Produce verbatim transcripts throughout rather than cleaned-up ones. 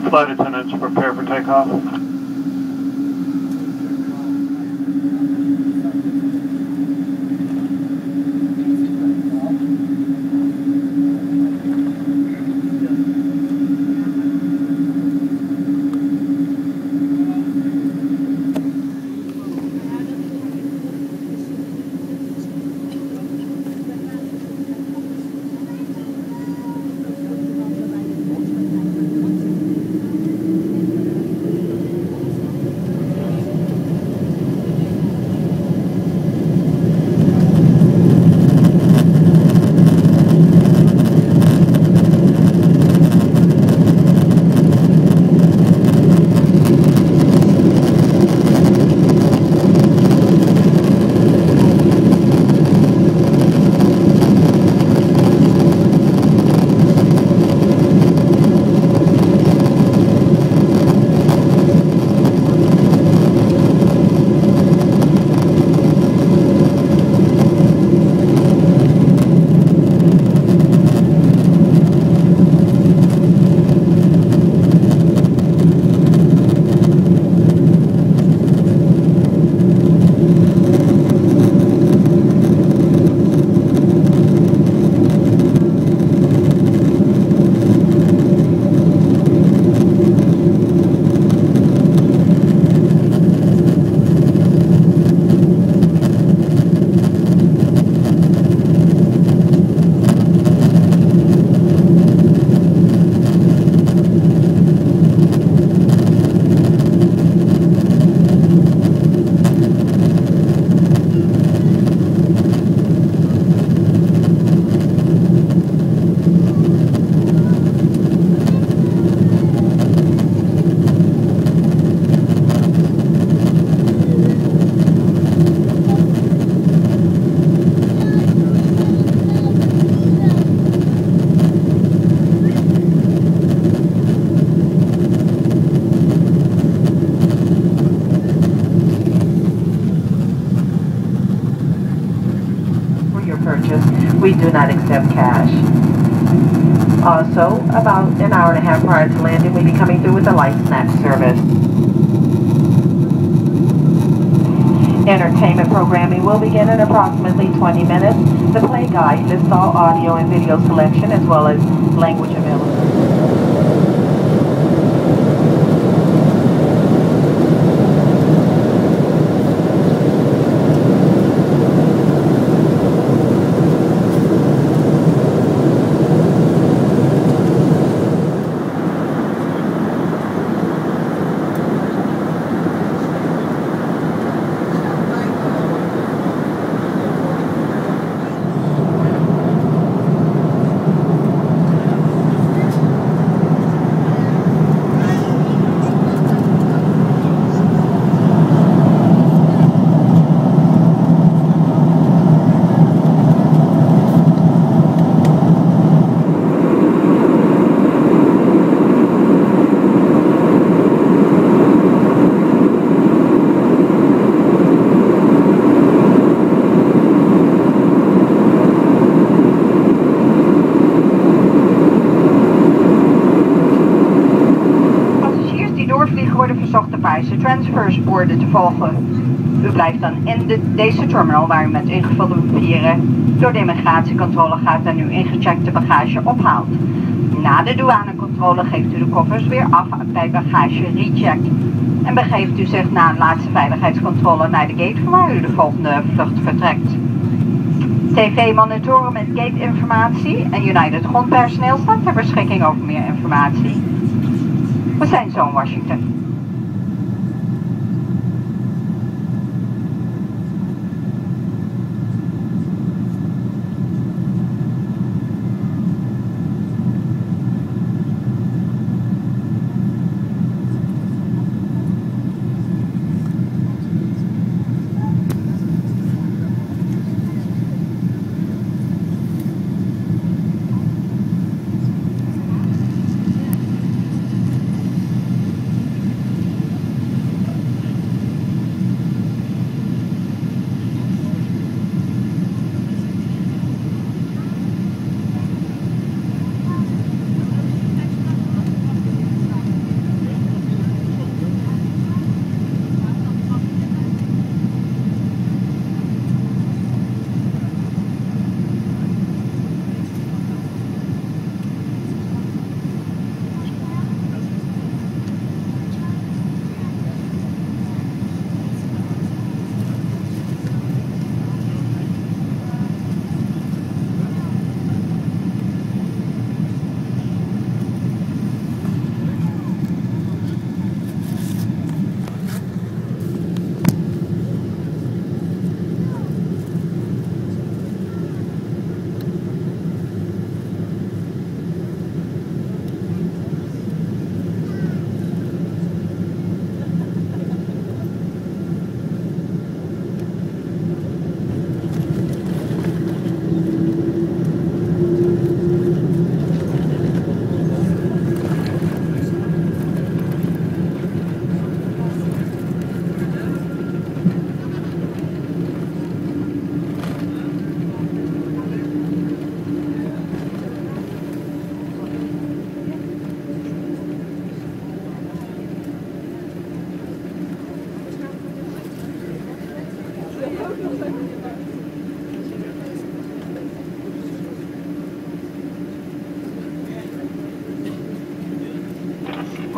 Flight attendants, prepare for takeoff. We do not accept cash. Also, about an hour and a half prior to landing, we'll be coming through with a light snack service. Entertainment programming will begin in approximately twenty minutes. The play guide lists all audio and video selection as well as language available. De transfers borden te volgen. U blijft dan in de, deze terminal waar u met ingevulde papieren door de immigratiecontrole gaat en uw ingecheckte bagage ophaalt. Na de douanecontrole geeft u de koffers weer af bij bagage recheck en begeeft u zich na een laatste veiligheidscontrole naar de gate van waar u de volgende vlucht vertrekt. T V-monitoren met gate-informatie en United grondpersoneel staat ter beschikking over meer informatie. We zijn zo in Washington.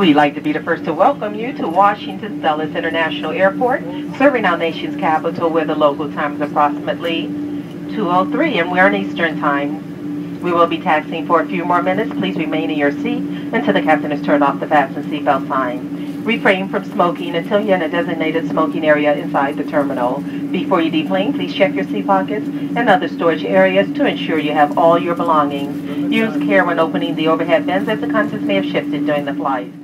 We'd like to be the first to welcome you to Washington Dulles International Airport, serving our nation's capital, where the local time is approximately two oh three, and we're in Eastern Time. We will be taxiing for a few more minutes. Please remain in your seat until the captain has turned off the fasten seatbelt sign. Refrain from smoking until you're in a designated smoking area inside the terminal. Before you deplane, please check your seat pockets and other storage areas to ensure you have all your belongings. Use care when opening the overhead bins, as the contents may have shifted during the flight.